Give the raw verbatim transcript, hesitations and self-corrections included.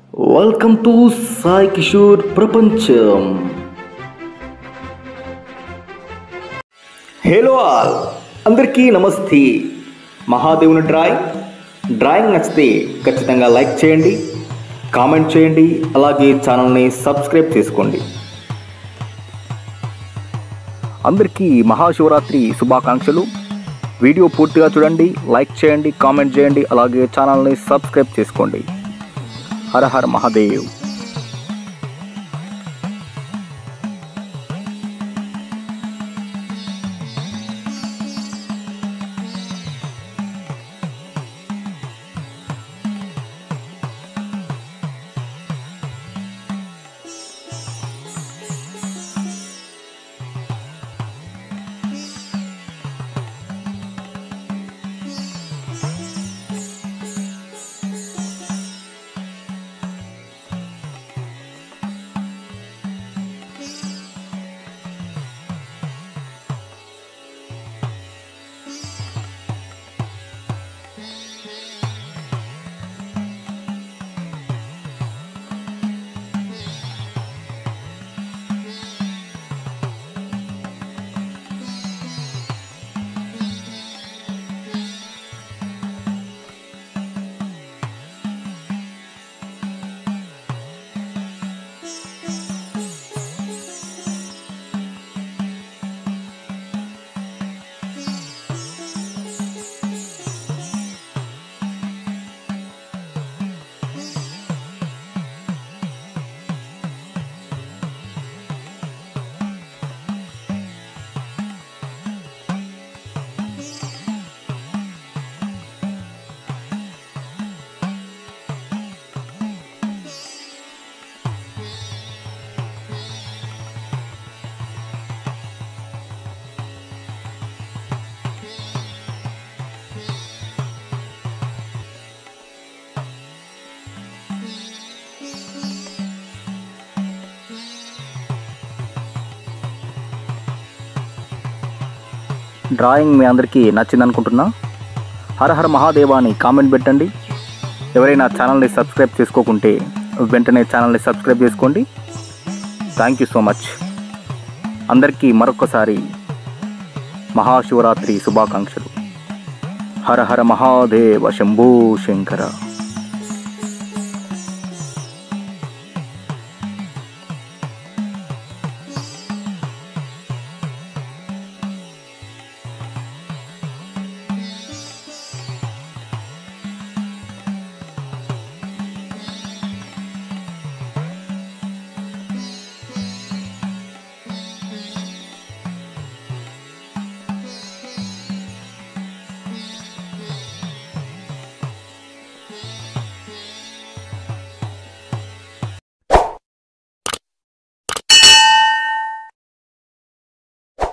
Welcome to Sai Kishore ప్రపంచం. Hello all, అందరికీ నమస్తే. మహాదేవుని డ్రాయింగ్ డ్రాయింగ్ నచ్చితే ఖచ్చితంగా లైక్ చేయండి, కామెంట్ చేయండి, అలాగే ఛానల్ని సబ్స్క్రైబ్ చేసుకోండి. అందరికీ మహాశివరాత్రి శుభాకాంక్షలు. వీడియో పూర్తిగా చూడండి, లైక్ చేయండి, కామెంట్ చేయండి, అలాగే ఛానల్ని సబ్స్క్రైబ్ చేసుకోండి. హర హర మహాదేవ్. డ్రాయింగ్ మీ అందరికీ నచ్చింది అనుకుంటున్నా. హర హర మహాదేవ అని కామెంట్ పెట్టండి. ఎవరైనా ఛానల్ని సబ్స్క్రైబ్ చేసుకోకుంటే వెంటనే ఛానల్ని సబ్స్క్రైబ్ చేసుకోండి. Thank you so much. అందరికీ మరొకసారి మహాశివరాత్రి శుభాకాంక్షలు. హర హర మహాదేవ శంభో శంకర.